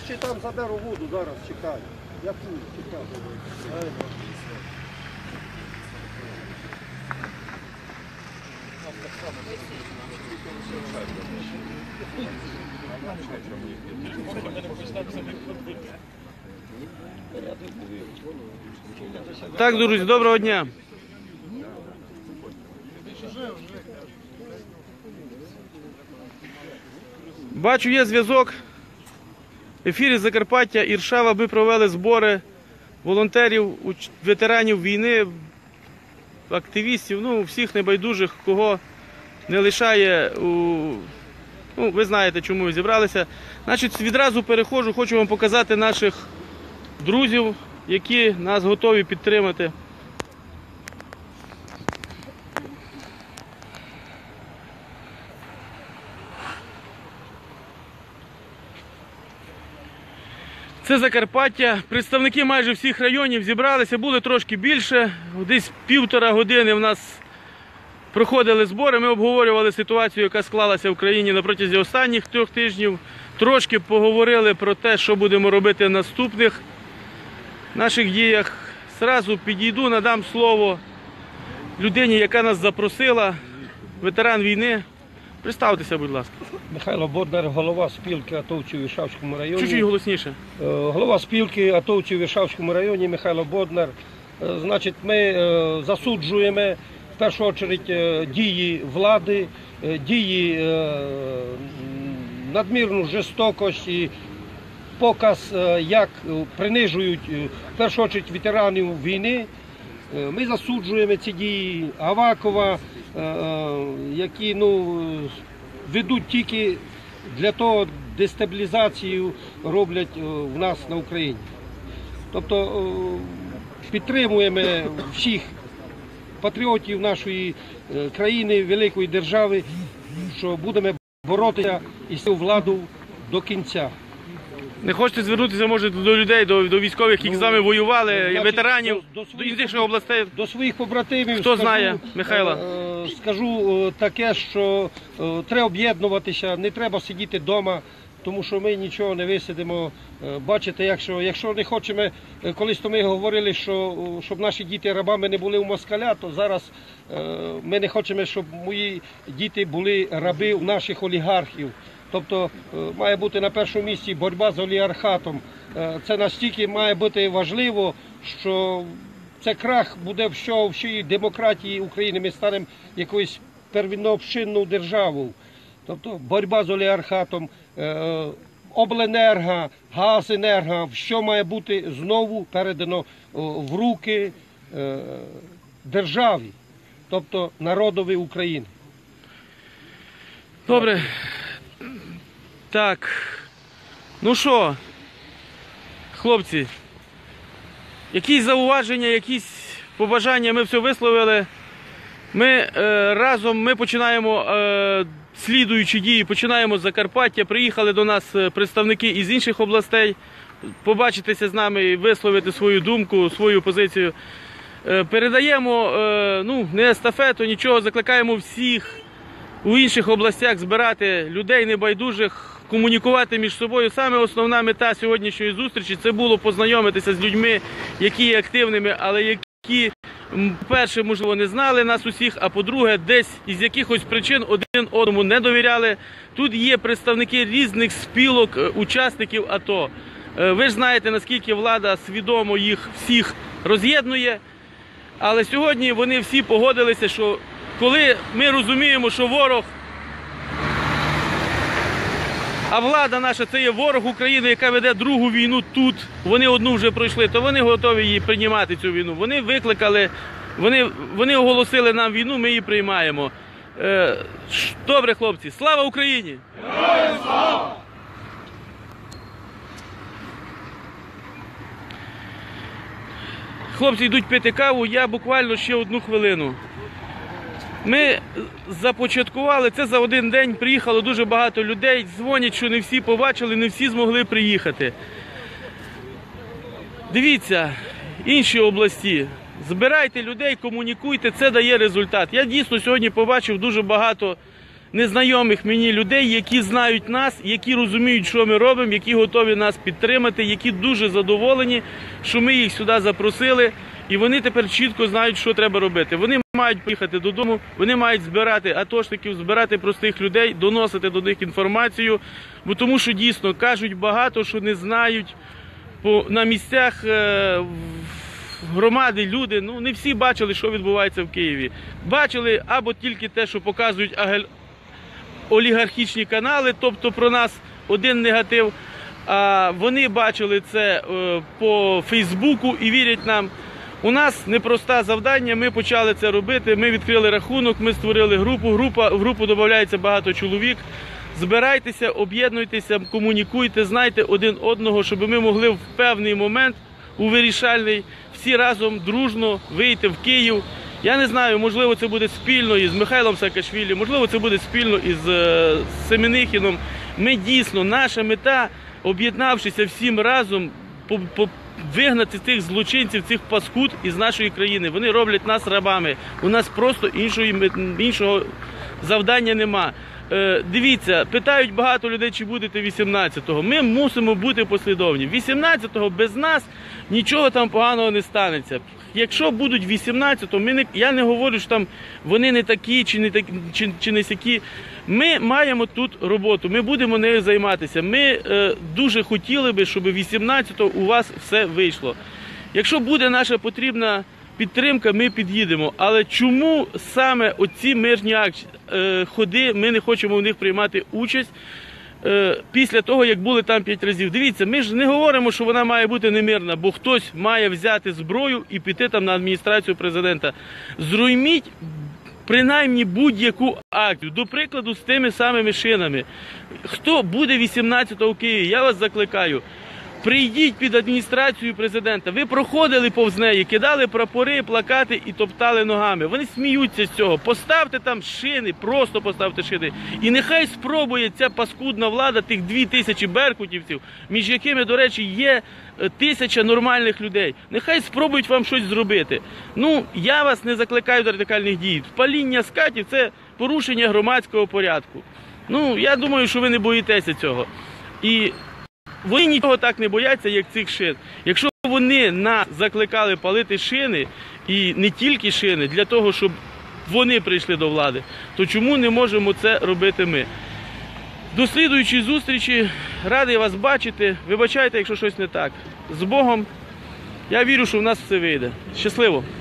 ще там заберу воду, зараз чекаю. Я тут чекаю. Так, друзі, доброго дня. Бачу, є зв'язок. В ефірі Закарпаття, Іршава, ми провели збори волонтерів, ветеранів війни, активістів, ну, всіх небайдужих, кого не лишає, ну, ви знаєте, чому ви зібралися. Значить, відразу переходжу, хочу вам показати наших друзів, які нас готові підтримати. Це Закарпаття. Представники майже всіх районів зібралися, були трошки більше. Десь 1,5 години в нас проходили збори. Ми обговорювали ситуацію, яка склалася в країні на протязі останніх 3 тижнів. Трошки поговорили про те, що будемо робити в наступних наших діях. Зразу підійду, надам слово людині, яка нас запросила, ветеран війни. Представтеся, будь ласка. Михайло Боднар, голова спілки атовців у Іршавському районі. Чуть-чуть голосніше. Голова спілки атовців у Іршавському районі Михайло Боднар. Значить, ми засуджуємо в першу чергу дії влади, дії надмірну жорстокость і показ, як принижують в першу чергу ветеранів війни. Ми засуджуємо ці дії Авакова, які ведуть тільки для того, дестабілізацію роблять в нас на Україні. Тобто підтримуємо всіх патріотів нашої країни, великої держави, що будемо боротися із цю владу до кінця. Не хочете звернутися, може, до людей, до військових, які з вами воювали, значить, ветеранів, до інших областей? До своїх побратимів. Хто знає, Михайло? Скажу таке, що треба об'єднуватися, не треба сидіти вдома, тому що ми нічого не висидимо. Бачите, якщо не хочемо, колись то ми говорили, що щоб наші діти рабами не були у москаля, то зараз ми не хочемо, щоб мої діти були раби у наших олігархів. Тобто має бути на першому місці боротьба з олігархатом. Це настільки має бути важливо, що це крах буде всієї демократії України. Ми станемо якоюсь первинно-общинною державою. Тобто боротьба з олігархатом, обленерго, газенерго, все має бути знову передано в руки державі, тобто народові України. Добре. Так, ну що, хлопці, якісь зауваження, якісь побажання ми все висловили. Ми разом починаємо слідуючі дії, починаємо з Закарпаття. Приїхали до нас представники із інших областей, побачитися з нами і висловити свою думку, свою позицію. Передаємо, не естафету, нічого, закликаємо всіх у інших областях збирати людей небайдужих, комунікувати між собою. Саме основна мета сьогоднішньої зустрічі – це було познайомитися з людьми, які є активними, але які, по-перше, можливо, не знали нас усіх, а по-друге, десь із якихось причин один одному не довіряли. Тут є представники різних спілок, учасників АТО. Ви ж знаєте, наскільки влада свідомо їх всіх роз'єднує, але сьогодні вони всі погодилися, що коли ми розуміємо, що ворог, а влада наша – це є ворог України, яка веде другу війну тут, вони одну вже пройшли, то вони готові її приймати, цю війну. Вони викликали, вони оголосили нам війну, ми її приймаємо. Добре, хлопці, слава Україні! Героям слава! Хлопці йдуть пити каву, я буквально ще 1 хвилину. Ми започаткували, це за один день приїхало дуже багато людей, дзвонять, що не всі побачили, не всі змогли приїхати. Дивіться, інші області, збирайте людей, комунікуйте, це дає результат. Я дійсно сьогодні побачив дуже багато незнайомих мені людей, які знають нас, які розуміють, що ми робимо, які готові нас підтримати, які дуже задоволені, що ми їх сюди запросили, і вони тепер чітко знають, що треба робити. Вони мають поїхати додому, вони мають збирати атошників, збирати простих людей, доносити до них інформацію, бо тому що дійсно кажуть багато, що не знають на місцях громади, люди, ну не всі бачили, що відбувається в Києві. Бачили або тільки те, що показують олігархічні канали, тобто про нас один негатив, а вони бачили це по Фейсбуку і вірять нам. У нас непросте завдання, ми почали це робити, ми відкрили рахунок, ми створили групу, в групу додається багато чоловік. Збирайтеся, об'єднуйтеся, комунікуйте, знайте один одного, щоб ми могли в певний момент, у вирішальний, всі разом дружно вийти в Київ. Я не знаю, можливо, це буде спільно із Михайлом Саакашвілі, можливо, це буде спільно із Семенихіном. Ми дійсно, наша мета, об'єднавшися всім разом, вигнати цих злочинців, цих паскуд із нашої країни. Вони роблять нас рабами. У нас просто іншого завдання нема. Дивіться, питають багато людей, чи будете 18-го. Ми мусимо бути послідовні. 18-го без нас нічого там поганого не станеться. Якщо будуть 18-го, я не говорю, що там вони не такі чи не сякі. Ми маємо тут роботу, ми будемо нею займатися. Ми дуже хотіли би, щоб 18-го у вас все вийшло. Якщо буде наша потрібна підтримка, ми під'їдемо. Але чому саме оці мирні ходи, ми не хочемо в них приймати участь після того, як були там 5 разів? Дивіться, ми ж не говоримо, що вона має бути немирна, бо хтось має взяти зброю і піти там на адміністрацію президента. Зруйніть принаймні будь-яку акцію. До прикладу, з тими самими шинами. Хто буде 18-го в Києві? Я вас закликаю. Прийдіть під адміністрацію президента. Ви проходили повз неї, кидали прапори, плакати і топтали ногами. Вони сміються з цього. Поставте там шини, просто поставте шини. І нехай спробує ця паскудна влада, тих 2000 беркутівців, між якими, до речі, є 1000 нормальних людей. Нехай спробують вам щось зробити. Ну, я вас не закликаю до радикальних дій. Паління скатів – це порушення громадського порядку. Ну, я думаю, що ви не боїтеся цього. І вони нічого так не бояться, як цих шин. Якщо вони нас закликали палити шини, і не тільки шини, для того, щоб вони прийшли до влади, то чому не можемо це робити ми? До слідуючої зустрічі, радий вас бачити, вибачайте, якщо щось не так. З Богом, я вірю, що в нас все вийде. Щасливо!